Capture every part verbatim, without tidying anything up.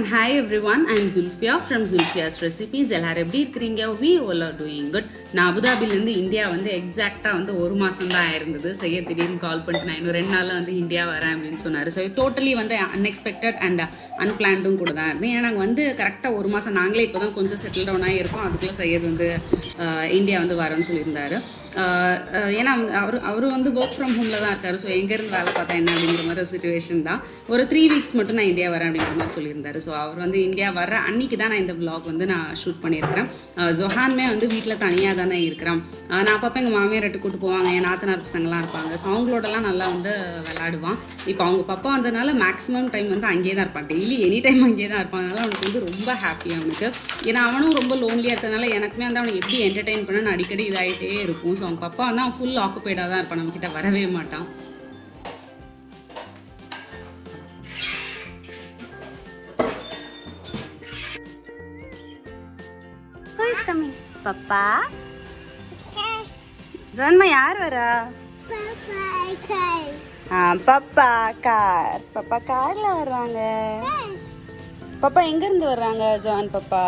hi everyone, I am Zulfia from Zulfia's Recipes. எல்லாரும் எப்படி இருக்கீங்க? We all are doing good. நான் அபுதாபில இருந்து இந்தியா வந்து எக்ஸாக்ட்டா வந்து ஒரு மாசம் தான் ஆயிருந்தது. செய்ய திடீர்னு கால் பண்ணிட்டு நான் இன்னும் ரெண்டு நாள்ல வந்து இந்தியா வரேன் அப்படின்னு சொன்னாரு. ஸோ டோட்டலி வந்து அன்எக்ஸ்பெக்டட் அண்ட் அன்பிளான்டும் கூட தான் இருந்தது. ஏன்னா நாங்கள் வந்து கரெக்டாக ஒரு மாதம் நாங்களே இப்போ தான் கொஞ்சம் செட்டில் டவுன் ஆகிருக்கோம். அதுக்குள்ளே செய்யது வந்து இந்தியா வந்து வரேன்னு சொல்லியிருந்தாரு. ஏன்னா அவர் அவர் வந்து ஒர்க் ஃப்ரம் ஹோமில் தான் இருக்கார். ஸோ எங்கேருந்து வேலை பார்த்தா என்ன அப்படிங்கிற மாதிரி ஒரு சுச்சுவேஷன் தான். ஒரு த்ரீ வீக்ஸ் மட்டும் நான் இந்தியா வரேன் அப்படிங்கிற மாதிரி சொல்லியிருந்தாரு. ஸோ அவர் வந்து இந்தியா வர்ற அன்றைக்கி தான் நான் இந்த விளாக் வந்து நான் ஷூட் பண்ணியிருக்கிறேன். ஜொஹான்மே வந்து வீட்டில் தனியாக தானே இருக்கிறான். நான் அப்பப்போ எங்கள் மாமியார்ட்டு கூட்டு போவாங்க, என் நாத்தனார் பசங்கள்லாம் இருப்பாங்க. ஸோ அவங்களோடலாம் நல்லா வந்து விளையாடுவான். இப்போ அவங்க பப்பா வந்ததுனால மேக்ஸிமம் டைம் வந்து அங்கேயே தான் இருப்பான். டெய்லி எனி டைம் அங்கேயே தான் இருப்பான். அதனால் அவனுக்கு வந்து ரொம்ப ஹாப்பி அவனுக்கு. ஏன்னா அவனும் ரொம்ப லோன்லியாக இருக்கிறதுனால எனக்குமே வந்து அவனை எப்படி என்டர்டெயின் பண்ண அடிக்கடி இதாகிட்டே இருக்கும். ஸோ அவங்க பப்பா வந்து அவன் ஃபுல் ஆக்குபைடாக தான் இருப்பான், நம்மக்கிட்ட வரவே மாட்டான். பப்பா ஜன்மா யார் வரா? பப்பா கார். பப்பா கார்ல வர்றாங்க. பப்பா எங்க இருந்து வர்றாங்க ஜான்? பப்பா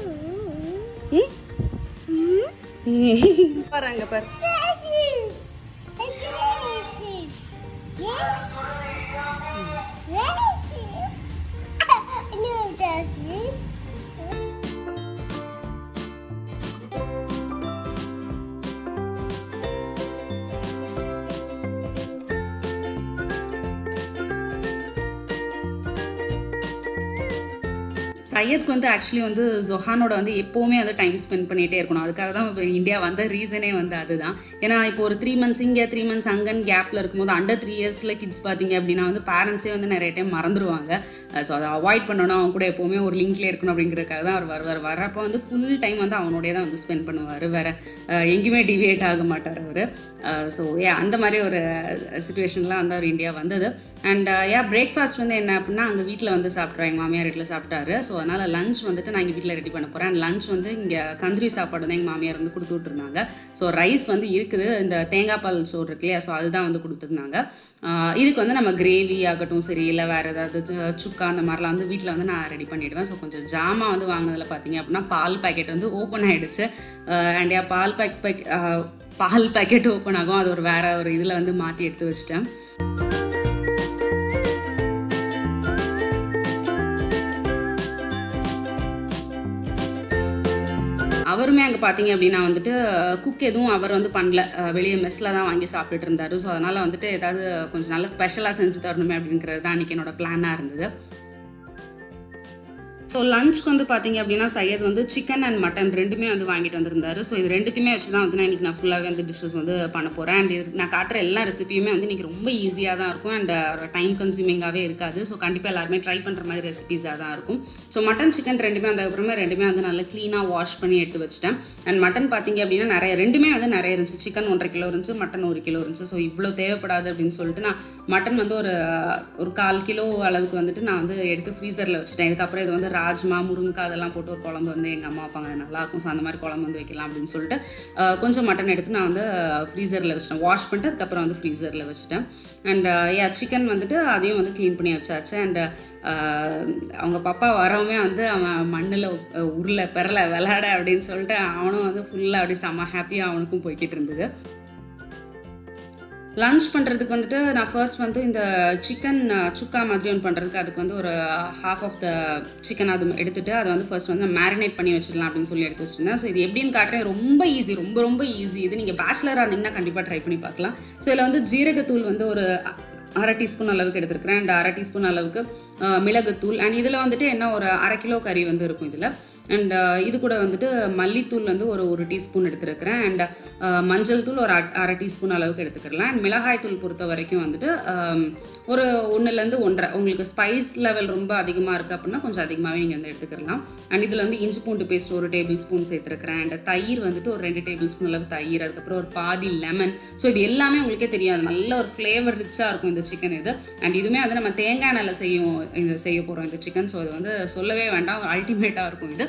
வர்றாங்க பாரு. சையத்க்கு வந்து ஆக்சுவலி வந்து ஜொஹானோட வந்து எப்போவுமே வந்து டைம் ஸ்பெண்ட் பண்ணிகிட்டே இருக்கணும். அதுக்காக தான் இப்போ இந்தியா வந்த ரீசனே வந்து அதுதான். ஏன்னா இப்போ ஒரு த்ரீ மந்த்ஸ் இங்கே த்ரீ மந்த்ஸ் அங்கன்னு கேப்பில் இருக்கும்போது அண்டர் த்ரீ இயர்ஸில் கிட்ஸ் பார்த்தீங்க அப்படின்னா வந்து பேரண்ட்ஸே வந்து நிறைய டைம் மறந்துடுவாங்க. ஸோ அதை அவாய்ட் பண்ணணும், அவங்க கூட எப்போவுமே ஒரு லிங்க்லேயே இருக்கணும் அப்படிங்கிறதுக்காக தான் அவர் வருவார். வரப்போ வந்து ஃபுல் டைம் வந்து அவனோடய தான் வந்து ஸ்பெண்ட் பண்ணுவார். வேறு எங்கேயுமே டிவியேட் ஆக மாட்டார் அவர். ஸோ ஏ அந்த மாதிரி ஒரு சுச்சுவேஷன்லாம் வந்து அவர் இந்தியா வந்தது. அண்ட் ஏன் பிரேக்ஃபாஸ்ட் வந்து என்ன அப்படின்னா அங்கே வீட்டில் வந்து சாப்பிட்றாங்க, எங்கள் மாமியார் வீட்டில் சாப்பிட்டாரு. ஸோ அதனால் லஞ்ச் வந்துட்டு நான் எங்கள் வீட்டில் ரெடி பண்ண போகிறேன். அண்ட் லஞ்ச் வந்து இங்கே கந்திரி சாப்பாடு வந்து எங்கள் மாமியார் வந்து கொடுத்து விட்டுருந்தாங்க. ஸோ ரைஸ் வந்து இருக்குது, இந்த தேங்காய் பால் சோறு இருக்கு இல்லையா, ஸோ அதுதான் வந்து கொடுத்துருந்தாங்க. இதுக்கு வந்து நம்ம கிரேவி ஆகட்டும் சரி, இல்லை வேறு ஏதாவது சுக்கா அந்த மாதிரிலாம் வந்து வீட்டில் வந்து நான் ரெடி பண்ணிவிடுவேன். ஸோ கொஞ்சம் ஜாமான் வந்து வாங்கினதில் பார்த்தீங்க அப்படின்னா பால் பேக்கெட் வந்து ஓப்பன் ஆகிடுச்சு. அண்ட் ஏன் பால் பேக் பேக் பால் பேக்கெட் ஓப்பன் ஆகும், அது ஒரு வேறு ஒரு இதில் வந்து மாற்றி எடுத்து வச்சிட்டேன். அவருமே அங்கே பார்த்தீங்க அப்படின்னா வந்துட்டு குக் எதுவும் அவர் வந்து பண்ணல, வெளியே மெஸ்ஸில் தான் வாங்கி சாப்பிட்டுட்டு இருந்தார். ஸோ அதனால் வந்துட்டு ஏதாவது கொஞ்சம் நல்ல ஸ்பெஷலாக செஞ்சு தரணுமே அப்படிங்கிறது தான் அன்றைக்கி என்னோடய பிளானாக இருந்தது. ஸோ லஞ்சுக்கு வந்து பார்த்தீங்க அப்படின்னா சையத் வந்து சிக்கன் அண்ட் மட்டன் ரெண்டுமே வந்து வாங்கிட்டு வந்திருந்தாரு. ஸோ இது ரெண்டுத்தையுமே வச்சு தான் வந்து நான் இன்றைக்கி நான் ஃபுல்லாகவே வந்து டிஷ்ஷஸ் வந்து பண்ண போகிறேன். அண்ட் இது நான் காட்டுற எல்லா ரெசிபியுமே வந்து இன்றைக்கி ரொம்ப ஈஸியாக தான் இருக்கும் அண்ட் டைம் கன்சியூமிங்காகவே இருக்காது. ஸோ கண்டிப்பாக எல்லாருமே ட்ரை பண்ணுற மாதிரி ரெசிபீஸாக தான் இருக்கும். ஸோ மட்டன் சிக்கன் ரெண்டுமே அதுக்கப்புறமே ரெண்டுமே வந்து நல்லா க்ளீனாக வாஷ் பண்ணி எடுத்து வச்சுட்டேன். அண்ட் மட்டன் பார்த்தீங்க அப்படின்னா நிறைய ரெண்டுமே வந்து நிறைய இருந்துச்சு. சிக்கன் ஒன்றரை கிலோ இருந்துச்சு, மட்டன் ஒரு கிலோ இருந்துச்சு. ஸோ இவ்வளோ தேவைப்படாது அப்படின்னு சொல்லிட்டு நான் மட்டன் வந்து ஒரு ஒரு கால் கிலோ அளவுக்கு வந்துட்டு நான் வந்து எடுத்து ஃப்ரீசரில் வச்சுட்டேன். இதுக்கப்புறம் இது வந்து ராஜ்மா முருங்கை அதெல்லாம் போட்டு ஒரு குழம்பு வந்து எங்கள் அம்மா வைப்பாங்க, நல்லாயிருக்கும். ஸோ அந்த மாதிரி குழம்பு வந்து வைக்கலாம் அப்படின்னு சொல்லிட்டு கொஞ்சம் மட்டன் எடுத்து நான் வந்து ஃப்ரீசரில் வச்சுட்டேன். வாஷ் பண்ணிட்டு அதுக்கப்புறம் வந்து ஃப்ரீசரில் வச்சுட்டேன். அண்ட் ஏ சிக்கன் வந்துட்டு அதையும் வந்து க்ளீன் பண்ணி வச்சாச்சு. அண்ட் அவங்க பாப்பா வரவுமே வந்து அவன் மண்ணில் உருளை பெறலை விளையாட அப்படின்னு சொல்லிட்டு அவனும் வந்து ஃபுல்லாக அப்படி செம்ம ஹாப்பியாக அவனுக்கும் போய்கிட்டு இருந்தது. லன்ச் பண்ணுறதுக்கு வந்துட்டு நான் ஃபர்ஸ்ட் வந்து இந்த சிக்கன் சுக்கா மாதிரி ஒன்று பண்ணுறதுக்கு அதுக்கு வந்து ஒரு ஹாஃப் ஆஃப் த சிக்கன் அது எடுத்துகிட்டு அதை வந்து ஃபர்ஸ்ட் வந்து மேரினேட் பண்ணி வச்சிடலாம் அப்படின்னு சொல்லி எடுத்து வச்சுருந்தேன். ஸோ இது எப்படின்னு காட்டுறேன், ரொம்ப ஈஸி, ரொம்ப ரொம்ப ஈஸி. இது நீங்கள் பேச்சுலராக இருந்தீங்கன்னா கண்டிப்பாக ட்ரை பண்ணி பார்க்கலாம். ஸோ இதில் வந்து ஜீரகத்தூள் வந்து ஒரு அரை டீஸ்பூன் அளவுக்கு எடுத்துருக்கிறேன். அண்ட் அரை டீஸ்பூன் அளவுக்கு மிளகுத்தூள். அண்ட் இதில் வந்துட்டு என்ன ஒரு அரை கிலோ கறி வந்து இருக்கும் இதில். அண்ட் இது கூட வந்துட்டு மல்லித்தூள் வந்து ஒரு ஒரு டீஸ்பூன் எடுத்துருக்கிறேன். அண்ட் மஞ்சள் தூள் ஒரு அரை டீஸ்பூன் அளவுக்கு எடுத்துக்கலாம். அண்ட் மிளகாய் தூள் பொறுத்த வரைக்கும் வந்துட்டு ஒரு ஒன்றுலேருந்து ஒன்றரை, உங்களுக்கு ஸ்பைஸ் லெவல் ரொம்ப அதிகமாக இருக்குது அப்படின்னா கொஞ்சம் அதிகமாகவே நீங்கள் வந்து எடுத்துக்கலாம். அண்ட் இதில் வந்து இஞ்சி பூண்டு பேஸ்ட் ஒரு டேபிள் ஸ்பூன் சேர்த்துருக்கிறேன். அண்ட் தயிர் வந்துட்டு ஒரு ரெண்டு டேபிள் ஸ்பூன் அளவு தயிர், அதுக்கப்புறம் ஒரு பாதி லெமன். ஸோ இது எல்லாமே உங்களுக்கே தெரியாது, நல்ல ஒரு ஃப்ளேவர் ரிச்சாக இருக்கும் இந்த சிக்கன் இது. அண்ட் இதுவுமே வந்து நம்ம தேங்காய் எண்ணெயில் செய்யும் இது செய்ய போகிறோம் இந்த சிக்கன். ஸோ இது வந்து சொல்லவே வேண்டாம், அல்டிமேட்டாக இருக்கும் இது.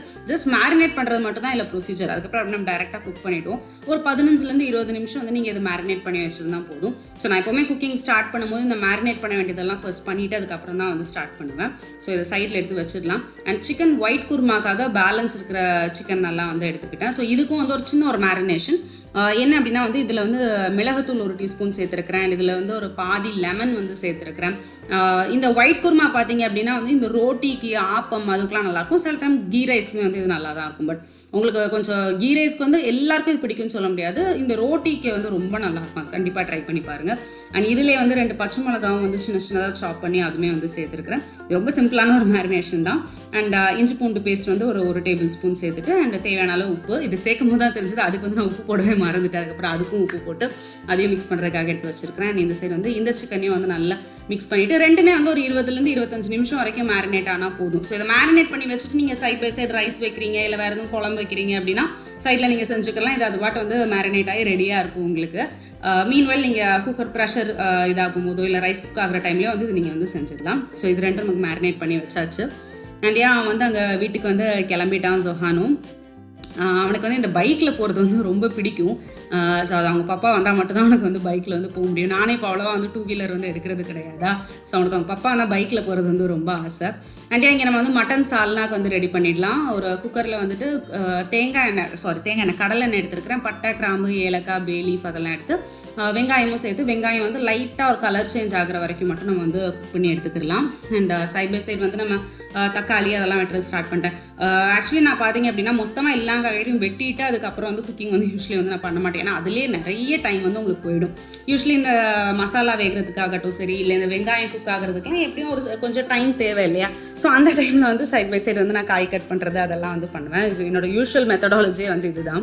ஜஸ்ட் மேரினேட் பண்ணுறது மட்டும் தான் இல்லை ப்ரொசீஜர். அதுக்கப்புறம் அப்படி நம்ம டேரெக்டாக குக் பண்ணிவிடுவோம். ஒரு பதினஞ்சுலேருந்து இருபது நிமிஷம் வந்து நீங்கள் இதை மேரினேட் பண்ணி வச்சுருந்தா போதும். ஸோ நான் எப்போவுமே குக்கிங் ஸ்டார்ட் பண்ணும்போது இந்த மேரினேட் பண்ண வேண்டியதெல்லாம் ஃபர்ஸ்ட் பண்ணிவிட்டு அதுக்கப்புறம் தான் வந்து ஸ்டார்ட் பண்ணுவேன். ஸோ இதை சைடில் எடுத்து வச்சிடலாம். அண்ட் சிக்கன் ஒயிட் குருமாக்காக பேலன்ஸ் இருக்கிற சிக்கன் நல்லா வந்து எடுத்துக்கிட்டேன். ஸோ இதுக்கும் வந்து ஒரு சின்ன ஒரு மேரினேஷன் என்ன அப்படின்னா வந்து இதில் வந்து மிளகுத்தூள் ஒரு டீஸ்பூன் சேர்த்துருக்கிறேன். இதில் வந்து ஒரு பாதி லெமன் வந்து சேர்த்துருக்கிறேன். இந்த ஒயிட் குருமா பார்த்தீங்க அப்படின்னா வந்து இந்த ரோட்டிக்கு ஆப்பம் அதுக்கெலாம் நல்லாயிருக்கும். சில டைம் கீ ரைஸ்க்குமே வந்து இது நல்லா தான் இருக்கும். பட் உங்களுக்கு கொஞ்சம் கீ ரைஸ்க்கு வந்து எல்லாருக்கும் இது பிடிக்கும்னு சொல்ல முடியாது. இந்த ரோட்டிக்கு வந்து ரொம்ப நல்லாயிருக்கும். அது கண்டிப்பாக ட்ரை பண்ணி பாருங்கள். அண்ட் இதிலே வந்து ரெண்டு பச்சை மிளகாவும் வந்து சின்ன சின்னதாக சாப் பண்ணி அதுவுமே வந்து சேர்த்துருக்கிறேன். இது ரொம்ப சிம்பிளான ஒரு மேரினேஷன் தான். அண்ட் இஞ்சி பூண்டு பேஸ்ட் வந்து ஒரு ஒரு டேபிள் ஸ்பூன் சேர்த்துட்டு அண்ட் தேவையான அளவு உப்பு. இது சேர்க்கும் போது தான் தெரிஞ்சது அதுக்கு வந்து நான் உப்பு போடவே மறந்துட்டேன். அதுக்கப்புறம் அதுக்கும் உப்பு போட்டு அதையும் மிக்ஸ் பண்ணுறதுக்காக எடுத்து வச்சிருக்கிறேன். அண்ட் இந்த சைடு வந்து இந்த சிக்கனையும் வந்து நல்லா மிக்ஸ் பண்ணிவிட்டு ரெண்டுமே வந்து ஒரு இருபதுலேருந்து இருபத்தஞ்சு நிமிஷம் வரைக்கும் மேரினேட் ஆனால் போதும். ஸோ இதை மேரினேட் பண்ணி வச்சுட்டு நீங்கள் சைட் பை சைடு ரைஸ் வைக்கிறீங்க இல்லை வேறு எதுவும் குழம்பு வைக்கிறீங்க அப்படின்னா சைடில் நீங்கள் செஞ்சுக்கலாம். இது அது பாட்டு வந்து மேரினேட் ஆகி ரெடியாக இருக்கும் உங்களுக்கு. மீன்வெல் நீங்கள் குக்கர் ப்ரெஷர் இதாகும் போதோ இல்லை ரைஸ் குக் ஆகிற டைம்லேயோ வந்து இது நீங்கள் வந்து செஞ்சிடலாம். ஸோ இது ரெண்டும் நமக்கு மேரினேட் பண்ணி வச்சாச்சு. அண்ட் ஏன் வந்து அங்கே வீட்டுக்கு வந்து கிளம்பிட்டான் ஜொஹானும். அவனுக்கு வந்து இந்த பைக்கில் போகிறது வந்து ரொம்ப பிடிக்கும். ஸோ அது அவங்க பாப்பா வந்தால் மட்டும்தான் அவனுக்கு வந்து பைக்கில் வந்து போக முடியும். நானே இப்போ அவ்வளோவா வந்து டூ வீலர் வந்து எடுக்கிறது கிடையாதா. ஸோ அவனுக்கு அவங்க பாப்பா வந்தால் பைக்கில் போகிறது வந்து ரொம்ப ஆசை. அண்ட் இங்கே நம்ம வந்து மட்டன் சால்னாக்கு வந்து ரெடி பண்ணிடலாம். ஒரு குக்கரில் வந்துட்டு தேங்காய் எண்ணெய் சாரி தேங்காய் எண்ணெய் கடலை எண்ணெய் எடுத்துருக்கிறேன். பட்டை கிராம்பு ஏலக்காய் பே லீஃப் அதெல்லாம் எடுத்து வெங்காயமும் சேர்த்து வெங்காயம் வந்து லைட்டாக ஒரு கலர் சேஞ்ச் ஆகிற வரைக்கும் மட்டும் நம்ம வந்து குக் பண்ணி எடுத்துக்கலாம். அண்ட் சைட் பை சைட் வந்து நம்ம தக்காளி அதெல்லாம் வெட்டுறது ஸ்டார்ட் பண்ணிட்டேன். ஆக்சுவலி நான் பார்த்தீங்க அப்படின்னா மொத்தமாக எல்லா காய்கறியும் வெட்டிட்டு அதுக்கப்புறம் வந்து குக்கிங் வந்து யூஸ்வலி வந்து நான் பண்ண மாட்டேன். ஏன்னா அதுலேயே நிறைய டைம் வந்து உங்களுக்கு போயிடும். யூஸ்வலி இந்த மசாலா வேகிறதுக்காகட்டும் சரி இல்லை இந்த வெங்காயம் குக் ஆகிறதுக்குலாம் எப்படியும் ஒரு கொஞ்சம் டைம் தேவை இல்லையா. ஸோ அந்த டைமில் வந்து சைட் பை சைடு வந்து நான் காய் கட் பண்ணுறது அதெல்லாம் வந்து பண்ணுவேன். ஸோ என்னோட யூஸ்வல் மெத்தடாலஜியே வந்து இதுதான்.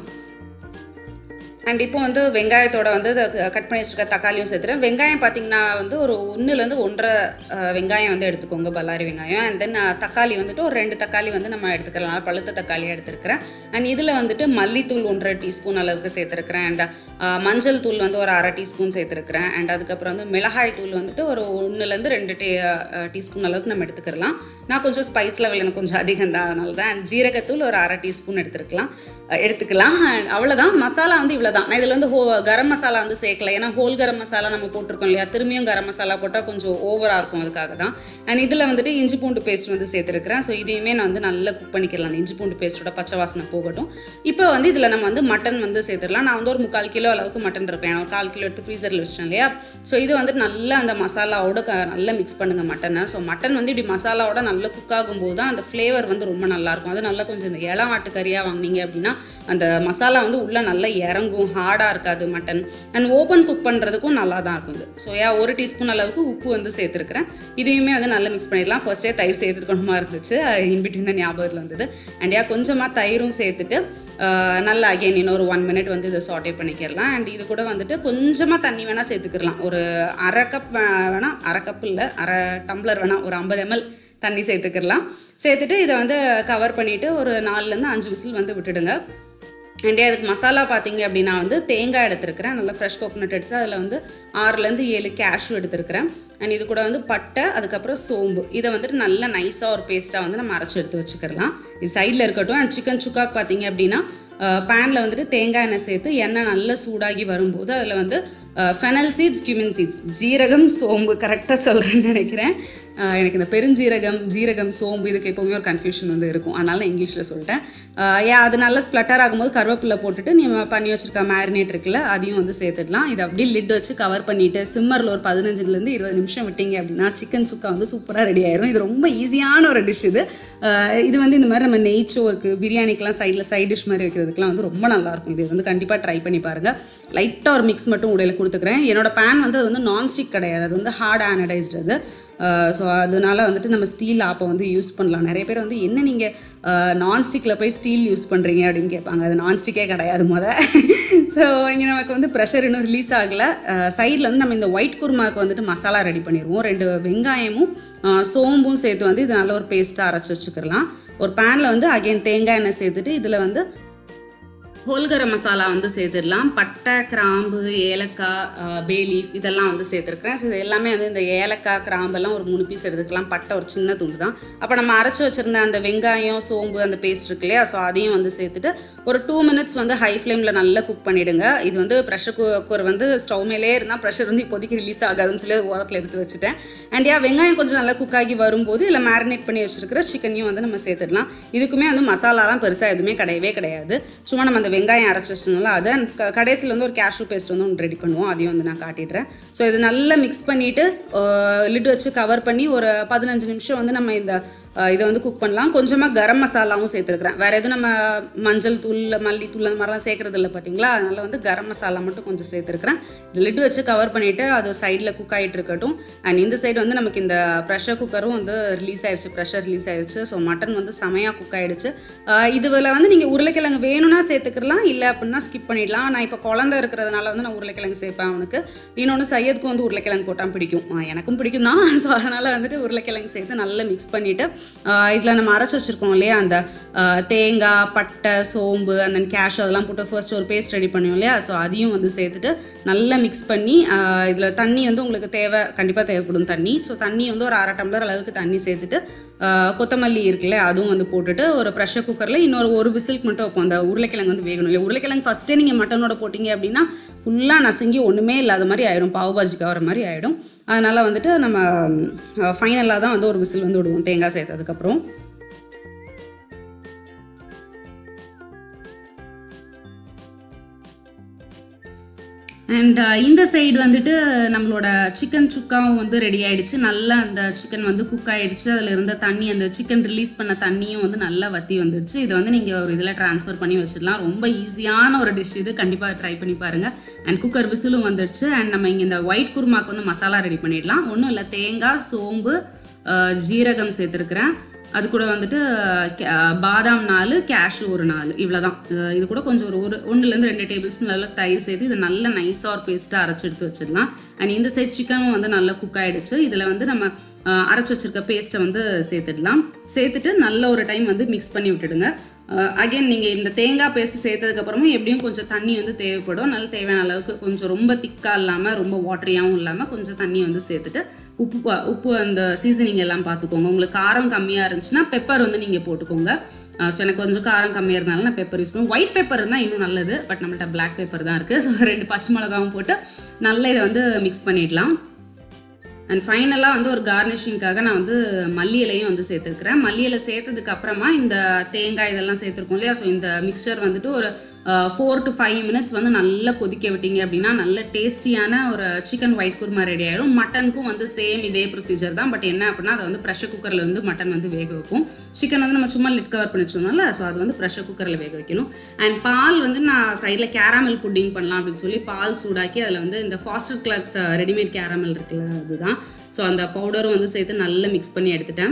அண்ட் இப்போ வந்து வெங்காயத்தோட வந்து கட் பண்ணி வச்சுருக்க தக்காளியும் சேர்த்துறேன். வெங்காயம் பார்த்திங்கன்னா வந்து ஒரு ஒன்றுலேருந்து ஒன்றரை வெங்காயம் வந்து எடுத்துக்கோங்க, பல்லாரி வெங்காயம். அண்ட் தென் தக்காளி வந்துட்டு ஒரு ரெண்டு தக்காளி வந்து நம்ம எடுத்துக்கலாம், பழுத்த தக்காளியாக எடுத்துருக்கிறேன். அண்ட் இதில் வந்துட்டு மல்லித்தூள் ஒன்றரை டீஸ்பூன் அளவுக்கு சேர்த்துருக்கிறேன். அண்ட் மஞ்சள் தூள் வந்து ஒரு அரை டீஸ்பூன் சேர்த்துருக்கிறேன். அண்ட் அதுக்கப்புறம் வந்து மிளகாய் தூள் வந்துட்டு ஒரு ஒன்றுலேருந்து ரெண்டு டீ டீஸ்பூன் அளவுக்கு நம்ம எடுத்துக்கலாம். நான் கொஞ்சம் ஸ்பைஸ் லெவல் எனக்கு கொஞ்சம் அதிகம் தான், அதனால தான். அண்ட் ஜீரகத்தூள் ஒரு அரை டீஸ்பூன் எடுத்துருக்கலாம் எடுத்துக்கலாம் அவ்வளோதான். மசாலா வந்து இவ்வளோ தான். நான் இதில் வந்து ஹோ கரம் மசாலா வந்து சேர்க்கல. ஏன்னா ஹோல் கரம் மசாலா நம்ம போட்டிருக்கோம் இல்லையா, திரும்பியும் கரம் மசாலா போட்டால் கொஞ்சம் ஓவராக இருக்கும், அதுக்காக தான். அண்ட் இதில் வந்துட்டு இஞ்சி பூண்டு பேஸ்ட் வந்து சேர்த்துருக்கிறேன். ஸோ இதையுமே நான் வந்து நல்லா குக் பண்ணிக்கலாம். இஞ்சி பூண்டு பேஸ்ட்டோட பச்சை வாசனை போகட்டும். இப்போ வந்து இதில் நம்ம வந்து மட்டன் வந்து சேர்த்துடலாம். நான் வந்து ஒரு முக்கால் கிலோ அளவுக்கு மட்டன் இருக்கேன். ஒரு கால் கிலோ எடுத்து ஃப்ரீசரில் வச்சிட்டேன் இல்லையா. ஸோ இது வந்து நல்லா அந்த மசாலாவோட க நல்லா மிக்ஸ் பண்ணுங்கள் மட்டனை. ஸோ மட்டன் வந்து இப்படி மசாலாவோட நல்லா குக் ஆகும்போது தான் அந்த ஃப்ளேவர் வந்து ரொம்ப நல்லாயிருக்கும். அது நல்லா கொஞ்சம் இந்த இளம் ஆட்டுக்கறியாக வாங்கினீங்க அப்படின்னா அந்த மசாலா வந்து உள்ளே நல்லா இறங்கும், ஹார்டாக இருக்காது மட்டன். அண்ட் ஓப்பன் குக் பண்ணுறதுக்கும் நல்லா தான் இருக்கும் இது. ஸோ ஏன் ஒரு டீஸ்பூன் அளவுக்கு உப்பு வந்து சேர்த்துருக்கிறேன். இதையுமே வந்து நல்லா மிக்ஸ் பண்ணிடலாம். ஃபர்ஸ்டே தயிர் சேர்த்துருக்கணுமா இருந்துச்சு, இன்பிட்வீன் தான் ஞாபகத்தில் வந்தது. அண்ட் ஏன் கொஞ்சமாக தயிரும் சேர்த்துட்டு நல்லா அகைன் இன்னொரு ஒன் மினிட் வந்து இதை சாட்டே பண்ணிக்கிறலாம். அண்ட் இது கூட வந்துட்டு கொஞ்சமாக தண்ணி வேணால் சேர்த்துக்கிடலாம். ஒரு அரை கப் வேணால், அரை கப் இல்லை அரை டம்ளர் வேணால், ஒரு ஐம்பது எம்எல் தண்ணி சேர்த்துக்கிடலாம். சேர்த்துட்டு இதை வந்து கவர் பண்ணிவிட்டு ஒரு நாலுலேருந்து அஞ்சு விசில் வந்து விட்டுடுங்க. அண்ட் அதுக்கு மசாலா பார்த்தீங்க அப்படின்னா வந்து தேங்காய் எடுத்துருக்கிறேன், நல்லா ஃப்ரெஷ் கோகோனட் எடுத்து அதில் வந்து ஆறுலேருந்து ஏழு கேஷ்யூ எடுத்துருக்கிறேன். அண்ட் இது கூட வந்து பட்டை, அதுக்கப்புறம் சோம்பு, இதை வந்துட்டு நல்லா நைஸாக ஒரு பேஸ்ட்டாக வந்து நம்ம அரைச்சி எடுத்து வச்சுக்கலாம். இது சைடில் இருக்கட்டும். அண்ட் சிக்கன் சுக்காக்கு பார்த்தீங்க அப்படின்னா பேனில் வந்துட்டு தேங்காய் எண்ணெய் சேர்த்து எண்ணெய் நல்லா சூடாகி வரும்போது அதில் வந்து ஃபெனல் சீட்ஸ், கியூமின் சீட்ஸ், ஜீரகம், சோம்பு, கரெக்டாக சொல்கிறேன்னு நினைக்கிறேன். எனக்கு இந்த பெருஞ்சீரகம், ஜீரகம், சோம்பு இதுக்கு எப்போவுமே ஒரு கன்ஃபியூஷன் வந்து இருக்கும், அதனால நான் இங்கிலீஷில் சொல்லிட்டேன். ஏன் அது நல்லா ஸ்ப்ளட்டர் ஆகும்போது கருவேப்பிலை போட்டுட்டு நீங்கள் பண்ணி வச்சுருக்க மேரினேட் இருக்குல்ல அதையும் வந்து சேர்த்துடலாம். இதை அப்படியே லிட் வச்சு கவர் பண்ணிவிட்டு சிம்மரில் ஒரு பதினஞ்சுலேருந்து இருபது நிமிஷம் விட்டிங்க அப்படின்னா சிக்கன் சுக்கா வந்து சூப்பராக ரெடி ஆயிரும். இது ரொம்ப ஈஸியான ஒரு டிஷ். இது இது வந்து இந்த மாதிரி நம்ம நெய்ச்சோருக்கு, பிரியாணிக்கெலாம் சைடில் சைட் டிஷ் மாதிரி வைக்கிறதுக்குலாம் வந்து ரொம்ப நல்லாயிருக்கும். இது வந்து கண்டிப்பாக ட்ரை பண்ணி பாருங்கள். லைட்டாக ஒரு மிக்ஸ் மட்டும் உடையில கொடுத்துக்கிறேன். என்னோட பேன் வந்து அது வந்து நான்ஸ்டிக் கிடையாது, அது வந்து ஹார்ட் ஆனடைஸ்டு அது. ஸோ அதனால வந்துட்டு நம்ம ஸ்டீல் ஆப்பை வந்து யூஸ் பண்ணலாம். நிறைய பேர் வந்து என்ன நீங்கள் நான்ஸ்டிக்கில் போய் ஸ்டீல் யூஸ் பண்ணுறீங்க அப்படின்னு கேட்பாங்க. அது நான்ஸ்டிக்கே கிடையாது முத. ஸோ இங்கே நமக்கு வந்து ப்ரெஷர் இன்னும் ரிலீஸ் ஆகலை. சைடில் வந்து நம்ம இந்த ஒயிட் குருமாவுக்கு வந்துட்டு மசாலா ரெடி பண்ணிடுவோம். ரெண்டு வெங்காயமும் சோம்பும் சேர்த்து வந்து இது நல்ல ஒரு பேஸ்ட்டாக அரைச்சி வச்சுக்கலாம். ஒரு பேனில் வந்து அகைன் தேங்காய் எண்ணெய் சேர்த்துட்டு இதில் வந்து ஹோல் கரம் மசாலா வந்து சேர்த்துடலாம். பட்டை, கிராம்பு, ஏலக்காய், பே லீஃப் இதெல்லாம் வந்து சேர்த்துருக்குறேன். ஸோ இது எல்லாமே வந்து இந்த ஏலக்காய், கிராம்பெல்லாம் ஒரு மூணு பீஸ் எடுத்துக்கலாம். பட்டை ஒரு சின்ன துண்டு தான். அப்போ நம்ம அரைச்சி வச்சுருந்த அந்த வெங்காயம், சோம்பு, அந்த பேஸ்ட் இருக்கு இல்லையா, ஸோ அதையும் வந்து சேர்த்துட்டு ஒரு டூ மினிட்ஸ் வந்து ஹை ஃப்ளேமில் நல்லா குக் பண்ணிவிடுங்க. இது வந்து ப்ரெஷர் குக்கர் வந்து ஸ்டவ் மேலே இருந்தால் ப்ரெஷர் வந்து இப்போதைக்கு ரிலீஸ் ஆகாதுன்னு சொல்லி அது ஓரத்தில் எடுத்து வச்சுட்டேன். அண்ட் யா வெங்காயம் கொஞ்சம் நல்லா குக் ஆகி வரும்போது இதில் மேரினேட் பண்ணி வச்சுருக்கிற சிக்கனையும் வந்து நம்ம சேர்த்துடலாம். இதுக்குமே வந்து மசாலாலாம் பெருசாக எதுவுமே கிடையவே கிடையாது. சும்மா நம்ம அந்த வெங்காயம் அரைச்சி வச்சதுனால அதை கடைசியில் வந்து ஒரு கேஷ்யூ பேஸ்ட் வந்து ஒன்று ரெடி பண்ணுவோம். அதையும் வந்து நான் காட்டிடுறேன். ஸோ இது நல்லா மிக்ஸ் பண்ணிவிட்டு லிட் வச்சு கவர் பண்ணி ஒரு பதினஞ்சு நிமிஷம் வந்து நம்ம இந்த இதை வந்து குக் பண்ணலாம். கொஞ்சமாக கரம் மசாலாவும் சேர்த்துருக்குறேன். வேறு எதுவும் நம்ம மஞ்சள் தூள், மல்லித்தூள் அந்த மாதிரிலாம் சேர்க்குறது இல்லை பார்த்தீங்களா. அதனால் வந்து கரம் மசாலா மட்டும் கொஞ்சம் சேர்த்துருக்குறேன். இது லிட் வச்சு கவர் பண்ணிவிட்டு அது சைடில் குக் ஆகிட்டு இருக்கட்டும். அண்ட் இந்த சைடு வந்து நமக்கு இந்த ப்ரெஷர் குக்கரும் வந்து ரிலீஸ் ஆயிடுச்சு, ப்ரெஷர் ரிலீஸ் ஆயிடுச்சு. ஸோ மட்டன் வந்து செமையாக குக் ஆகிடுச்சு. இதுவில் வந்து நீங்கள் உருளைக்கிழங்கு வேணும்னா சேர்த்துக்கலாம், இல்லை அப்படின்னா ஸ்கிப் பண்ணிடலாம். நான் இப்போ குழந்தை இருக்கிறதுனால வந்து நான் உருளைக்கிழங்கு சேர்ப்பேன் அவனுக்கு. இன்னொன்று சையதுக்கு வந்து உருளைக்கிழங்கு போட்டால் பிடிக்கும், எனக்கும் பிடிக்கும் தான். ஸோ அதனால் வந்துட்டு உருளைக்கிழங்கு சேர்த்து நல்லா மிக்ஸ் பண்ணிவிட்டு இதில் நம்ம அரைச்சி வச்சுருக்கோம் இல்லையா, அந்த தேங்காய், பட்டை, சோம்பு, அந்த கேஷ்யூ அதெல்லாம் போட்டு ஃபர்ஸ்ட் ஒரு பேஸ்ட் ரெடி பண்ணுவோம் இல்லையா, ஸோ அதையும் வந்து சேர்த்துட்டு நல்லா மிக்ஸ் பண்ணி இதில் தண்ணி வந்து உங்களுக்கு தேவை, கண்டிப்பாக தேவைப்படும் தண்ணி. ஸோ தண்ணி வந்து ஒரு அரை டம்ளர் அளவுக்கு தண்ணி சேர்த்துட்டு கொத்தமல்லி இருக்குல்ல அதுவும் வந்து போட்டுட்டு ஒரு ப்ரெஷர் குக்கரில் இன்னொரு ஒரு விசிலுக்கு மட்டும் வைப்போம். அந்த உருளைக்கிழங்கு வந்து வேகணும் இல்லையா. உருளைக்கிழங்கு ஃபஸ்ட்டே நீங்கள் மட்டனோட போட்டிங்க அப்படின்னா ஃபுல்லாக நசுங்கி ஒன்றுமே இல்லாத மாதிரி ஆயிடும், பாவு பாஜிக்கு ஆகிற மாதிரி ஆகிடும். அதனால் வந்துட்டு நம்ம ஃபைனலாக தான் வந்து ஒரு விசில் வந்து விடுவோம் தேங்காய் சேர்த்ததுக்கப்புறம். அண்ட் இந்த சைடு வந்துட்டு நம்மளோட சிக்கன் சுக்காவும் வந்து ரெடி ஆகிடுச்சு. நல்லா அந்த சிக்கன் வந்து குக் ஆகிடுச்சு. அதில் இருந்த தண்ணி, அந்த சிக்கன் ரிலீஸ் பண்ண தண்ணியும் வந்து நல்லா வற்றி வந்துடுச்சு. இதை வந்து நீங்கள் ஒரு இதில் ட்ரான்ஸ்ஃபர் பண்ணி வச்சிடலாம். ரொம்ப ஈஸியான ஒரு டிஷ் இது, கண்டிப்பாக ட்ரை பண்ணி பாருங்கள். அண்ட் குக்கர் விசிலும் வந்துடுச்சு. அண்ட் நம்ம இங்கே இந்த ஒயிட் குருமாக்கு வந்து மசாலா ரெடி பண்ணிடலாம். ஒன்றும் இல்லை, தேங்காய், சோம்பு, ஜீரகம் சேர்த்துருக்குறேன். அது கூட வந்துட்டு பாதாம் நாலு, கேஷ்யூ ஒரு நாலு, இவ்வளோ தான். இது கூட கொஞ்சம் ஒரு ஒரு ஒன்றுலேருந்து ரெண்டு டேபிள் ஸ்பூன் நல்லா தயிர் சேர்த்து இதை நல்லா நைஸாக ஒரு பேஸ்ட்டாக அரைச்சி எடுத்து வச்சிடலாம். அண்ட் இந்த சைட் சிக்கனும் வந்து நல்லா குக் ஆகிடுச்சு. இதில் வந்து நம்ம அரைச்சி வச்சுருக்க பேஸ்ட்டை வந்து சேர்த்துடலாம். சேர்த்துட்டு நல்ல ஒரு டைம் வந்து மிக்ஸ் பண்ணி விட்டுடுங்க. அகெயின் நீங்கள் இந்த தேங்காய் பேஸ்ட்டு சேர்த்ததுக்கப்புறமா எப்படியும் கொஞ்சம் தண்ணி வந்து தேவைப்படும். நல்ல தேவையான அளவுக்கு, கொஞ்சம் ரொம்ப திக்காக இல்லாமல் ரொம்ப வாட்டரியாகவும் இல்லாமல் கொஞ்சம் தண்ணி வந்து சேர்த்துட்டு உப்பு உப்பு அந்த சீசனிங் எல்லாம் பார்த்துக்கோங்க. உங்களுக்கு காரம் கம்மியாக இருந்துச்சுன்னா பெப்பர் வந்து நீங்கள் போட்டுக்கோங்க. ஸோ எனக்கு கொஞ்சம் காரம் கம்மியாக இருந்தாலும் நான் பெப்பர் யூஸ் பண்ணுவேன். ஒயிட் பெப்பர் இருந்தால் இன்னும் நல்லது, பட் நம்மள்ட்ட பிளாக் பெப்பர் தான் இருக்குது. ஸோ ரெண்டு பச்சை மிளகாவும் போட்டு நல்லா இதை வந்து மிக்ஸ் பண்ணிடலாம். அண்ட் ஃபைனலாக வந்து ஒரு கார்னிஷிங்காக நான் வந்து மல்லி இலையும் வந்து சேர்த்துருக்குறேன். மல்லி இலை சேர்த்ததுக்கு அப்புறமா இந்த தேங்காய் இதெல்லாம் சேர்த்துருக்கோம் இல்லையா, ஸோ இந்த மிக்சர் வந்துட்டு ஒரு ஃபோர் டு ஃபைவ் மினிட்ஸ் வந்து நல்லா கொதிக்க விட்டீங்க அப்படின்னா நல்ல டேஸ்டியான ஒரு சிக்கன் ஒயிட் குருமா ரெடி ஆயிடும். மட்டனுக்கும் வந்து சேம் இதே ப்ரொசீஜர் தான். பட் என்ன அப்படின்னா அதை வந்து ப்ரெஷர் குக்கரில் வந்து மட்டன் வந்து வேக வைப்போம். சிக்கன் வந்து நம்ம சும்மா லிட் கவர் பண்ணி வச்சோம்னால, ஸோ அது வந்து ப்ரெஷர் குக்கரில் வேக வைக்கணும். அண்ட் பால் வந்து நான் சைடில் கேரமல் புட்டிங் பண்ணலாம் அப்படின்னு சொல்லி பால் சூடாக்கி அதில் வந்து இந்த ஃபாஸ்டர் கிளாக்ஸ் ரெடிமேட் கேரமல் இருக்குல்ல அதுதான், ஸோ அந்த பவுடரும் வந்து சேர்த்து நல்லா மிக்ஸ் பண்ணி எடுத்துட்டேன்.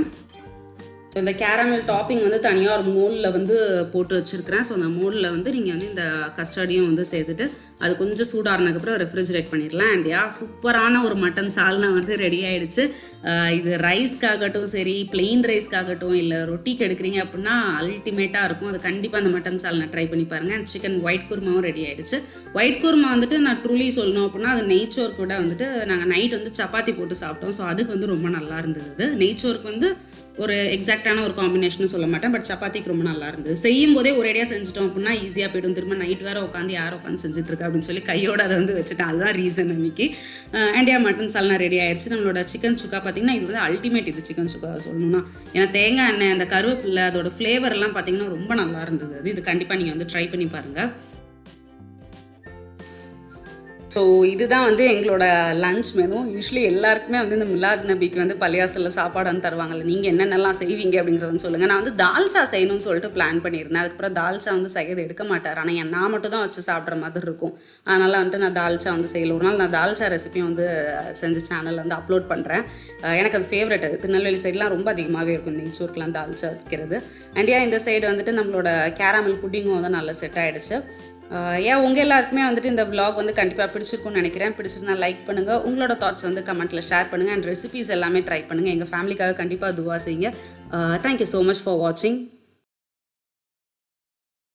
ஸோ இந்த கேரமல் டாப்பிங் வந்து தனியாக ஒரு மோலில் வந்து போட்டு வச்சுருக்கிறேன். ஸோ அந்த மோலில் வந்து நீங்கள் வந்து இந்த கஸ்டர்டையும் வந்து சேர்த்துட்டு அது கொஞ்சம் சூடானதுக்கப்புறம் ரெஃப்ரிஜரேட் பண்ணிடலாம். அண்ட் யா சூப்பரான ஒரு மட்டன் சால்னா வந்து ரெடி ஆகிடுச்சு. இது ரைஸ்க்காகட்டும் சரி, பிளெயின் ரைஸ்க்காகட்டும், இல்லை ரொட்டிக்கு எடுக்கிறீங்க அப்படின்னா அல்டிமேட்டாக இருக்கும். அது கண்டிப்பாக அந்த மட்டன் சால்னா ட்ரை பண்ணி பாருங்கள். அண்ட் சிக்கன் ஒயிட் குருமாவும் ரெடி ஆகிடுச்சு. ஒயிட் குருமா வந்துட்டு நான் ட்ரூலி சொல்லணும் அப்படின்னா அது நெய்ச்சோர் கூட வந்துட்டு நாங்கள் நைட் வந்து சப்பாத்தி போட்டு சாப்பிட்டோம். ஸோ அதுக்கு வந்து ரொம்ப நல்லா இருந்தது. நெய்ச்சோருக்கு வந்து ஒரு எக்ஸாக்டான ஒரு காம்பினேஷன் சொல்ல மாட்டேன், பட் சப்பாத்திக்கு ரொம்ப நல்லா இருந்தது. செய்யும் போதே ஒரேடியாக செஞ்சுட்டோம் அப்படின்னா ஈஸியாக போய்டும். திரும்ப நைட் வேறு உட்காந்து யாரும் உட்காந்து செஞ்சுட்டு இருக்கா அப்படின்னு சொல்லி கையோட அதை வந்து வச்சுட்டேன். அதுதான் ரீசன் இன்னைக்கு. அண்டியா மட்டன் சால்னா ரெடி ஆயிடுச்சு. நம்மளோட சிக்கன் சுக்கா பார்த்தீங்கன்னா இது வந்து அல்டிமேட். இது சிக்கன் சுக்கா சொல்லணும்னா ஏன்னா தேங்காய் எண்ணெய், அந்த கருவேப்பிலை, அதோட ஃப்ளேவர் எல்லாம் பார்த்தீங்கன்னா ரொம்ப நல்லா இருந்தது. அது இது கண்டிப்பாக நீங்கள் வந்து ட்ரை பண்ணி பாருங்கள். ஸோ இதுதான் வந்து எங்களோட லன்ச் மெனு. யூஸ்வலி எல்லாருக்குமே வந்து இந்த மிலாத் நபிக்கு வந்து பள்ளியாசலில் சாப்பாடு வந்து தருவாங்கல்ல, நீங்கள் என்னென்னலாம் செய்வீங்க அப்படிங்கிறத சொல்லுங்கள். நான் வந்து தால்ச்சா செய்யணும்னு சொல்லிட்டு பிளான் பண்ணியிருந்தேன். அதுக்கப்புறம் தால்ச்சா வந்து செய்யறது எடுக்க மாட்டார், ஆனால் என் நான் மட்டும் தான் வச்சு சாப்பிட்ற மாதிரி இருக்கும். அதனால் வந்துட்டு நான் தால்ச்சா வந்து செய்யல. ஒரு நாள் நான் தால்ச்சா ரெசிபியும் வந்து செஞ்சு சேனலில் வந்து அப்லோட் பண்ணுறேன். எனக்கு அது ஃபேவரட். அது திருநெல்வேலி சைட்லாம் ரொம்ப அதிகமாகவே இருக்கும் நெய்ச்சோருக்குலாம் தால்ச்சா வைக்கிறது. அண்டியா இந்த சைடு வந்துட்டு நம்மளோட கேரமல் புட்டிங்கும் வந்து நல்லா செட் ஆகிடுச்சு. ஏன் உங்கள் எல்லாருக்குமே வந்துட்டு இந்த விலாக் வந்து கண்டிப்பாக பிடிச்சிருக்கும்னு நினைக்கிறேன். பிடிச்சிருந்தா லைக் பண்ணுங்கள், உங்களோட தாட்ஸ் வந்து கமெண்ட்டில் ஷேர் பண்ணுங்கள். அண்ட் ரெசிபீஸ் எல்லாமே ட்ரை பண்ணுங்கள். எங்கள் ஃபேமிலிக்காக கண்டிப்பாக துவா செய்யுங்க. தேங்க்யூ ஸோ மச் ஃபார் வாட்சிங்.